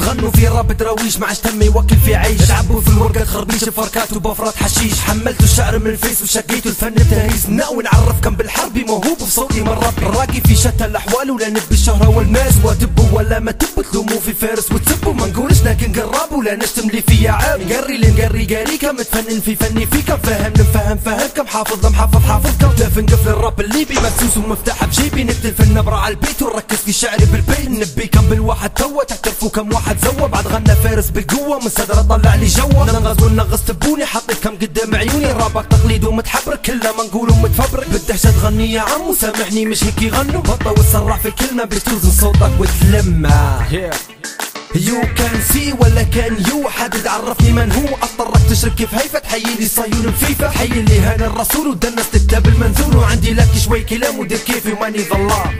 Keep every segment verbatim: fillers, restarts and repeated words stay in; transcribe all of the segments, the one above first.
تغنوا في راب دراويش ما عادش تم يوكل في عيش، تلعبوا في الورقات خربيش بفركات وبفرات حشيش، حملتوا الشعر من الفيس وشقيتوا الفن بتهريس، ناوي نعرفكم بالحربي موهوب بصوتي من ربي، راقي في شتى الاحوال ولا نبي الشهرة والماس، وتبوا ولا ما تبوا تلوموا في فارس وتسبوا، ما نقولش لكن قراب ولا نشتم لي فيا عاب، نقري اللي نقري قاريكم متفنن في فني فيكم، فاهم نفهم فهمكم، حافظ محافظ حافظكم، دافن قفل الراب الليبي مدسوس ومفتاح بجيبي، نقتل في النبرة على البيت ونركز في شعري بالبيت، نبيكم بالواحد توا تعترفوا كم واحد زوا، بعد غنى فارس بالقوة من صدره طلع لي جوا، ننغز وننغز تبوني حطيتكم قدام عيوني، رابك تقليد ومتحبرك كله ما نقول ومتفبرك، بدهشة تغني يا عمو سامحني مش هيك يغنوا، بطة وتسرع في الكلمة بتوزن صوتك وتلمع يو كان سي ولا كان يو حدد عرفني من هو، اضطرك تشرب كيف هيفا تحيي لي صهيون مفيفة، حي اللي هان الرسول ودنس كتاب المنزول، وعندي لك شوي كلام ودير كيفي وماني ظلام.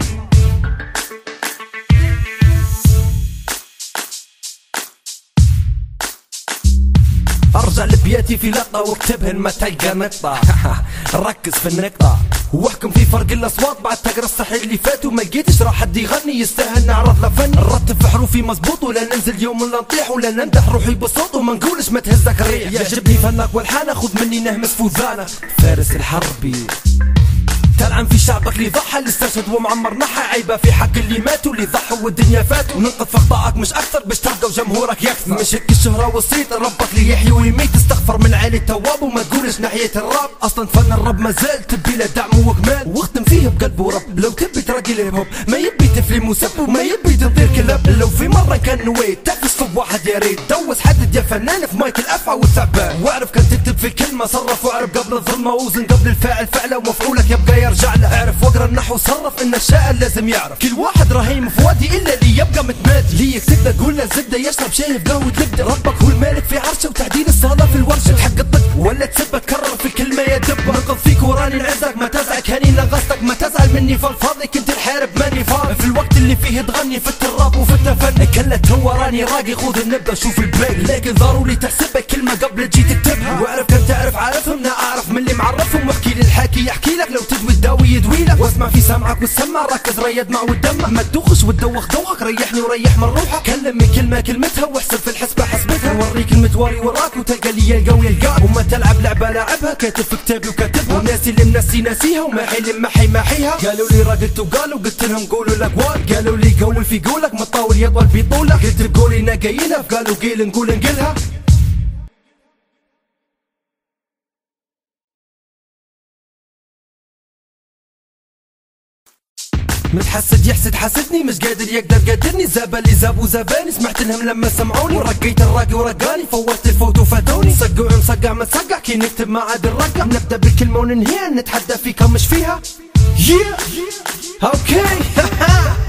ارجع لبياتي في لقطة واكتبهن ما تلقى نقطة ركز في النقطة واحكم في فرق الاصوات، بعد تقرا الصحيح اللي فات وما لقيتش راح حد يغني يستاهل نعرض له فن، نرتب في حروفي مزبوط ولا ننزل يوم ولا نطيح ولا نمدح روحي بصوت وما نقولش ما تهزك الريح، يعجبني فنك والحانة خذ مني نهمس فوزانة، فارس الحربي تلعن في شعبك اللي ضحى اللي استشهد ومعمر نحى، عيبه في حق اللي ماتوا اللي ضحوا والدنيا فاتوا، ننقذ في اخطائك مش اكثر باش تلقى وجمهورك يكثر، مش هيك الشهرة والصيت ربك اللي يحيي ويميت، تستغفر من عالي التواب وما تقولش ناحية الراب، اصلا فن الراب مازال تبي له دعم وكمال، واختم فيه بقلب ورب، لو تبي تراقي الهيب هوب ما يبي تفليم وسب وما يبي تطير كلاب، لو في مرة كان نويت تقفز في واحد يا ريت دوس حدد يا فنان في مايك الافعى والثعبان، واعرف كان تكتب في كلمة صرف واعرف قبل الظلمة ووزن قبل الفاعل فعله ومفعولك يبقى يرجع له، اعرف واقرا النحو صرف ان الشاعر لازم يعرف، كل واحد رهيم في وادي الا اللي يبقى متمادي، لي يكتب له قول له زبده يشرب شاي بقهوة لبده، ربك هو المالك في عرشه وتعديل الصاله في الورشه، تحق الطق ولا تسب تكرر في كلمه يا دب، نركض فيك وراني نعزك ما تزعل هاني نغصتك ما تزعل مني فالفاضي كنت الحارب ماني فاضي، في الوقت اللي فيه تغني في التراب وفي التفن، كلت هو راني راقي خذ النبدا شوف الباقي، لكن ضروري تحسبها كلمه قبل تجي تكتبها، واعرف كم تعرف عارفهم انا اعرف من اللي معرفهم، واحكي لي الحاكي يحكي لك لو تدوي الداوي يدوي لك، واسمع في سمعك والسمع ركز ريد مع ودمع، ما تدوخش وتدوخ دوخك ريحني وريح من روحك، كلمني كلمه كلمتها واحسب في الحسبه حسبتها، وريك المتواري وراك وتلقى لي القوي يلقاك، وما تلعب لعبه لاعبها كاتب في كتابي وكاتبها، والناس اللي منسي ناسيها وماحي اللي محي ماحيها، قالوا لي راقلت وقالوا قلت لهم قولوا الاقوال، قالوا لي قول في قولك مطاول يطول بطولك، قلت بقولي ناقيلها قالوا قيل نقول نقلها. متحسد يحسد حسدني مش قادر يقدر قدرني، زاب اللي زابوا زاباني سمعت لهم لما سمعوني، ورقيت الراقي ورقاني فورت الفوت وفاتوني، صقعوا مسقع مسقع كي نكتب ما عاد الرقع، نبدا بالكلمه وننهيها نتحدى فيكم مش فيها yeah. اوكي